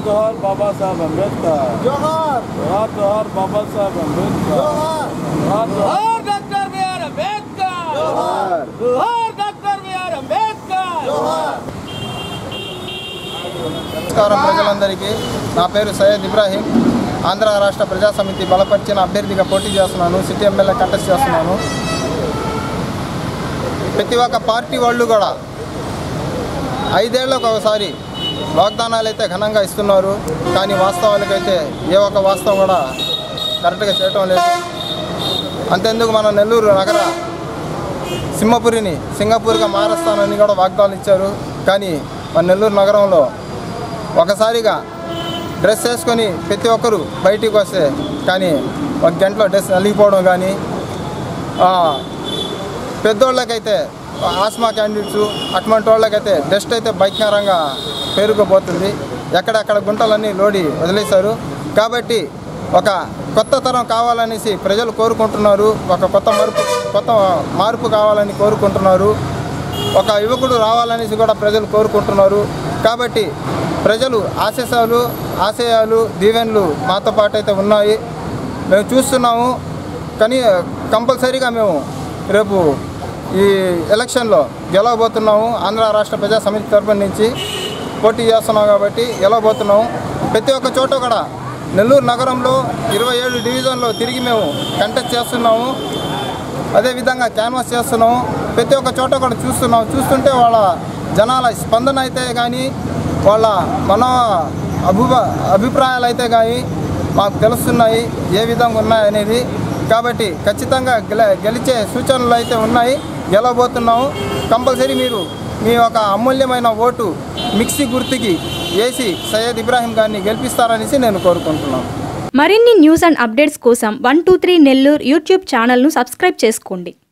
जोहार बाबा साहब अम्बेडकर जोहार जोहार जोहार बाबा साहब अम्बेडकर जोहार जोहार डॉक्टर बी.आर. अम्बेडकर जोहार जोहार डॉक्टर बी.आर. अम्बेडकर जोहार। నమస్కారం ప్రజలందరికీ. నా పేరు సయ్యద్ ఇబ్రాహీం. ఆంధ్ర రాష్ట్ర ప్రజా సమితి బలపరిచిన అభ్యర్థిగా పోటీ చేస్తున్నాను. సిటీ ఎమ్మెల్యే కంటెస్ట్ చేస్తున్నాను. ప్రతి ఒక్క పార్టీ వాళ్ళు కూడా 5 ఏళ్లకు ఒకసారి వాగ్దానాలు అయితే ఘనంగా ఇస్తున్నారు. కానీ వాస్తవాలకైతే ఏ ఒక్క వాస్తవం కూడా కరెక్ట్గా చేయటం లేదు. అంతేందుకు మన నెల్లూరు నగర సింహపురిని సింగపూర్గా మారుస్తానని కూడా వాగ్దానాలు ఇచ్చారు. కానీ మన నెల్లూరు నగరంలో ఒకసారిగా డ్రెస్ వేసుకొని ప్రతి ఒక్కరు బయటికి వస్తే కానీ 1 గంటలో డ్రెస్ నలిగిపోవడం కానీ, పెద్దోళ్ళకైతే ఆస్మా క్యాండిడేట్స్ అటువంటి వాళ్ళకైతే డస్ట్ అయితే భయంకరంగా పెరిగిపోతుంది. ఎక్కడెక్కడ గుంటలన్నీ లోడి వదిలేశారు. కాబట్టి ఒక కొత్త తరం కావాలనేసి ప్రజలు కోరుకుంటున్నారు. ఒక కొత్త మార్పు కావాలని కోరుకుంటున్నారు. ఒక యువకుడు రావాలనేసి కూడా ప్రజలు కోరుకుంటున్నారు. కాబట్టి ప్రజలు ఆశయాలు దీవెనలు మాతో పాటు అయితే ఉన్నాయి. మేము చూస్తున్నాము. కానీ కంపల్సరీగా మేము రేపు ఈ ఎలక్షన్లో గెలవబోతున్నాము. ఆంధ్ర రాష్ట్ర ప్రజా సమితి తరఫున నుంచి పోటీ చేస్తున్నాం కాబట్టి గెలవబోతున్నాము. ప్రతి ఒక్క చోట కూడా నెల్లూరు నగరంలో 27 డివిజన్లో తిరిగి మేము కంటెస్ట్ చేస్తున్నాము. అదేవిధంగా క్యాన్వాస్ చేస్తున్నాము. ప్రతి ఒక్క చోట కూడా చూస్తుంటే వాళ్ళ జనాల స్పందన అయితే కానీ, వాళ్ళ అభిప్రాయాలు అయితే కానీ మాకు తెలుస్తున్నాయి ఏ విధంగా ఉన్నాయనేది. కాబట్టి ఖచ్చితంగా గెలిచే సూచనలు అయితే ఉన్నాయి. గెలవబోతున్నాము. కంపల్సరీ మీరు మీ యొక్క అమూల్యమైన ఓటు మిక్సీ గుర్తుకి వేసి సయ్యద్ ఇబ్రాహీం గారిని గెలిపిస్తారనేసి నేను కోరుకుంటున్నాను. మరిన్ని న్యూస్ అండ్ అప్డేట్స్ కోసం 123 నెల్లూరు యూట్యూబ్ ఛానల్ను సబ్స్క్రైబ్ చేసుకోండి.